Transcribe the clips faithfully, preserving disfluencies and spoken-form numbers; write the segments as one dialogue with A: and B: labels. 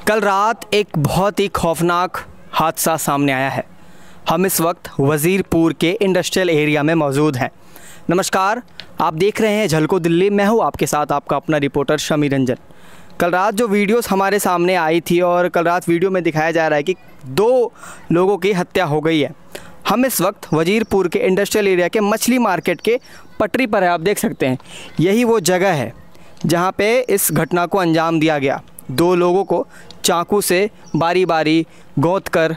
A: कल रात एक बहुत ही खौफनाक हादसा सामने आया है। हम इस वक्त वज़ीरपुर के इंडस्ट्रियल एरिया में मौजूद हैं। नमस्कार, आप देख रहे हैं झलको दिल्ली। मैं हूं आपके साथ आपका अपना रिपोर्टर शमी रंजन। कल रात जो वीडियोस हमारे सामने आई थी और कल रात वीडियो में दिखाया जा रहा है कि दो लोगों की हत्या हो गई है। हम इस वक्त वज़ीरपुर के इंडस्ट्रियल एरिया के मछली मार्केट के पटरी पर है। आप देख सकते हैं यही वो जगह है जहां पे इस घटना को अंजाम दिया गया। दो लोगों को चाकू से बारी बारी गोद कर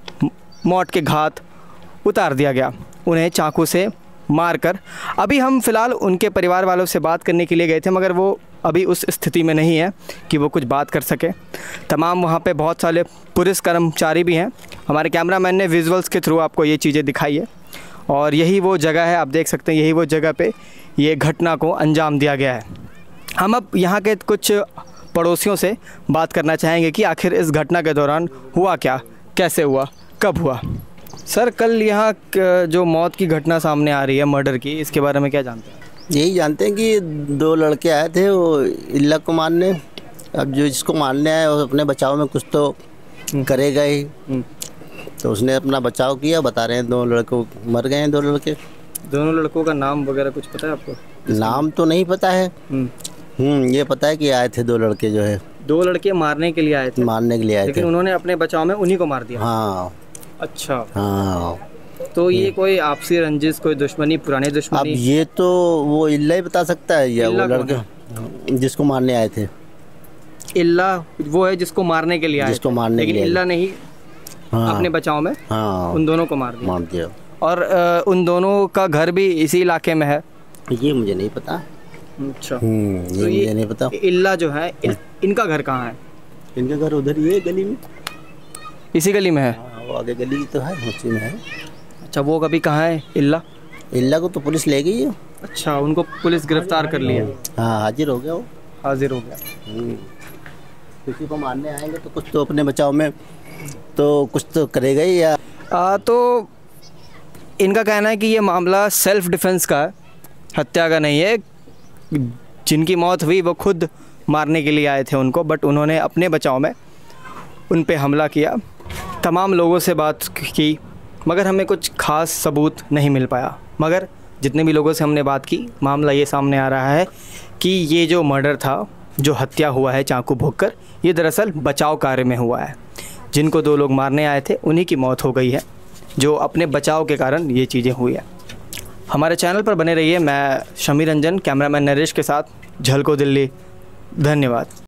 A: मौत के घाट उतार दिया गया, उन्हें चाकू से मारकर। अभी हम फ़िलहाल उनके परिवार वालों से बात करने के लिए गए थे, मगर वो अभी उस स्थिति में नहीं है कि वो कुछ बात कर सके। तमाम वहाँ पे बहुत सारे पुलिस कर्मचारी भी हैं। हमारे कैमरामैन ने विजुअल्स के थ्रू आपको ये चीज़ें दिखाई है और यही वो जगह है। आप देख सकते हैं यही वो जगह पे ये घटना को अंजाम दिया गया है। हम अब यहाँ के कुछ पड़ोसियों से बात करना चाहेंगे कि आखिर इस घटना के दौरान हुआ क्या, कैसे हुआ, कब हुआ। सर, कल यहाँ जो मौत की घटना सामने आ रही है, मर्डर की, इसके बारे में क्या जानते हैं?
B: यही जानते हैं कि दो लड़के आए थे वो इल्ला को मारने। अब जो जिसको मारने आए वो अपने बचाव में कुछ तो करेगा ही, तो उसने अपना बचाव किया। बता रहे हैं दो लड़के मर गए हैं। दो लड़के,
A: दोनों लड़कों का नाम वगैरह कुछ पता है आपको?
B: नाम तो नहीं पता है। हम्म ये पता है कि आए थे दो लड़के, जो है
A: दो लड़के मारने के लिए आए थे।
B: मारने के लिए आए
A: लेकिन
B: थे,
A: उन्होंने अपने बचाव में उन्हीं को मार दिया।
B: हाँ।
A: अच्छा,
B: हाँ।
A: तो ये कोई आपसी रंजिश, कोई दुश्मनी, पुरानी
B: अब
A: दुश्मनी?
B: ये तो वो इल्ला ही बता सकता है, या वो लड़के जिसको मारने आए थे।
A: इल्ला वो है जिसको मारने के लिए आए
B: जिसको
A: थे।
B: मारने के
A: लेकिन
B: लिए
A: इल्ला नहीं,
B: हाँ।
A: अपने बचाव में
B: हाँ
A: उन दोनों को मार दिया।
B: मार दिया।
A: और अ, उन दोनों का घर भी इसी इलाके में है?
B: ये मुझे नहीं पता।
A: अच्छा,
B: हम्म ये
A: तो
B: मुझे
A: ये
B: नहीं पता।
A: इल्ला जो है, इन, इनका घर कहाँ है?
B: इनका घर उधर ही है, गली में।
A: इसी गली में है?
B: हाँ, वो आगे गली तो है, उसी में है।
A: अच्छा, वो कभी कहाँ है इल्ला?
B: इल्ला को तो पुलिस ले गई है।
A: अच्छा, उनको पुलिस गिरफ्तार कर लिया?
B: हाँ, हाजिर हो गया वो।
A: हाजिर हो गया।
B: किसी को मारने आएंगे तो कुछ तो अपने बचाव में तो कुछ तो करेगा ही। या
A: आ, तो इनका कहना है कि ये मामला सेल्फ डिफेंस का है, हत्या का नहीं है। जिनकी मौत हुई वो खुद मारने के लिए आए थे उनको, बट उन्होंने अपने बचाव में उन पे हमला किया। तमाम लोगों से बात की मगर हमें कुछ ख़ास सबूत नहीं मिल पाया। मगर जितने भी लोगों से हमने बात की, मामला ये सामने आ रहा है कि ये जो मर्डर था, जो हत्या हुआ है चाकू भोंककर, ये दरअसल बचाव कार्य में हुआ है। जिनको दो लोग मारने आए थे उन्हीं की मौत हो गई है, जो अपने बचाव के कारण ये चीज़ें हुई है। हमारे चैनल पर बने रहिए। मैं शमी रंजन, कैमरामैन नरेश के साथ, झलको दिल्ली। धन्यवाद।